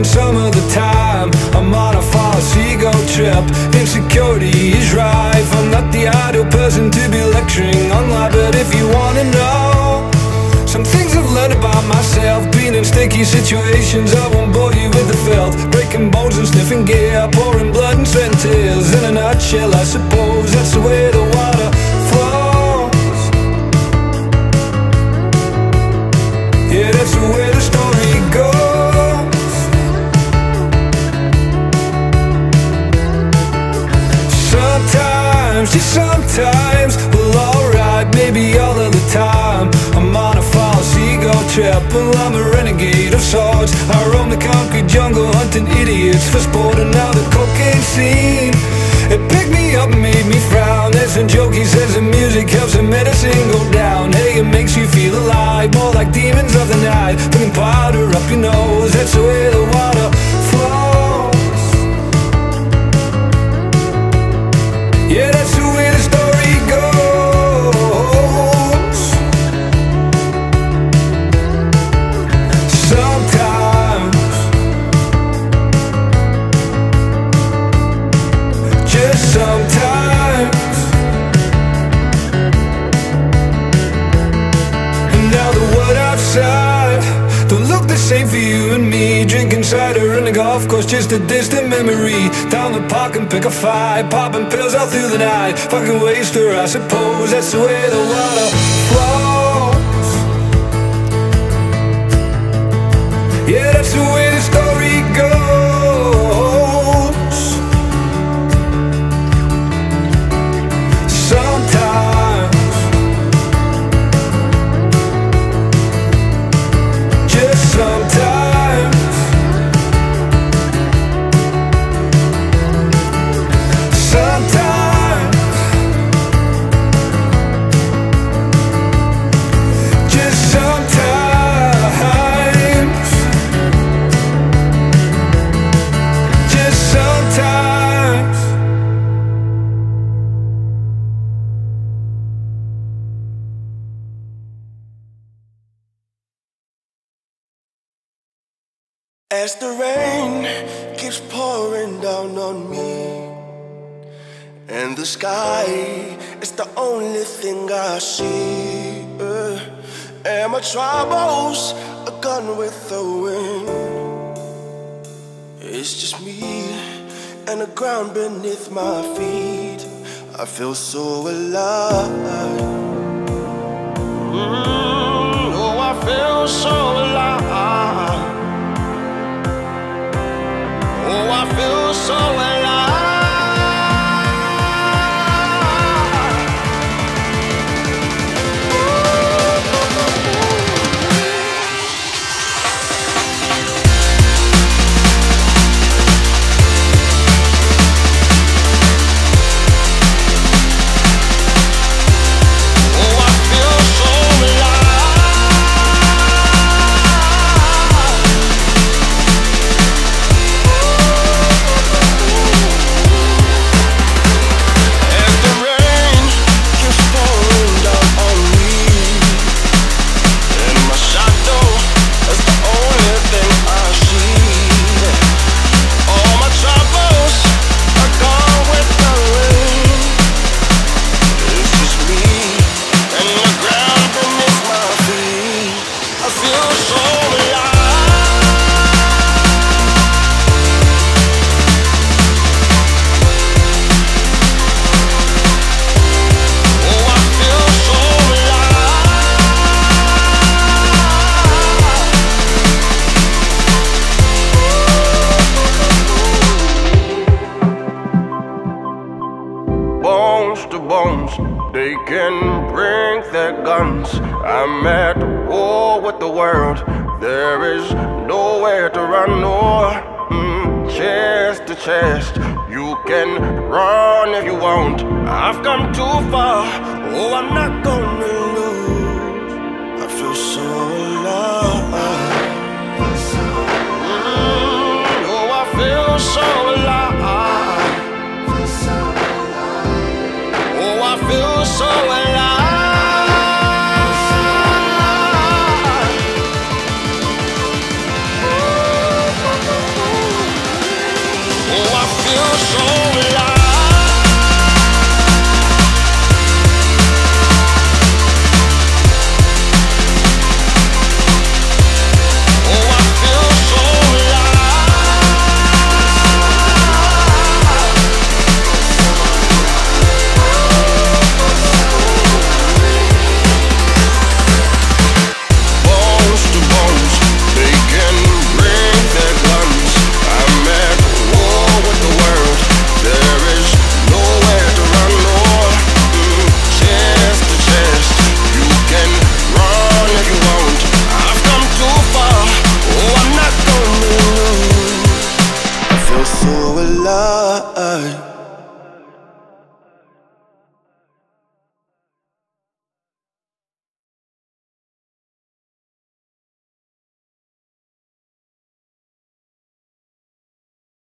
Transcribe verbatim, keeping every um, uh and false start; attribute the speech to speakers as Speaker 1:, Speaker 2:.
Speaker 1: and some of the time I'm on a false ego trip. Insecurity is rife. I'm not the ideal person to be lecturing online, but if you wanna know some things I've learned about myself, being in sticky situations, I won't bore you with the filth. Breaking bones and sniffing gear, pouring blood and sweat and tears. In a nutshell, I suppose that's the way the water flows. Yeah, that's the way the story goes. Sometimes, just sometimes, well alright, maybe all of the time I'm on a false ego trip. Well, I'm a renegade of sorts. I roam the concrete jungle hunting idiots for sport. And now the cocaine scene, it picked me up and made me frown. There's a joke, he says the music helps the medicine go down. Hey, it makes you feel alive, more like demons of the night. Putting powder up your nose, that's the way the water flows. Yeah, that's the way the story goes. Sometimes, just sometimes. And now the world outside don't look the same for you and me. Drinking cider in the golf course, just a distant memory. Down the park and pick a fight, popping pills all through the night. Fucking waster, I suppose that's the way the water flows. Yeah, that's the way the story goes. Sometimes, just sometimes. Sometimes, just sometimes, just sometimes.
Speaker 2: As the rain keeps pouring down on me, and the sky is the only thing I see, uh, and my troubles are gone with the wind. It's just me and the ground beneath my feet. I feel so alive. Mm, oh, I feel so alive. Oh, I feel so alive. They can bring their guns. I'm at war with the world. There is nowhere to run, or mm, chest to chest. You can run if you want. I've come too far. Oh, I'm not gonna lose. I feel so alive. Mm, oh, I feel so alive. Oh, I feel so alive. Oh,
Speaker 1: your soul.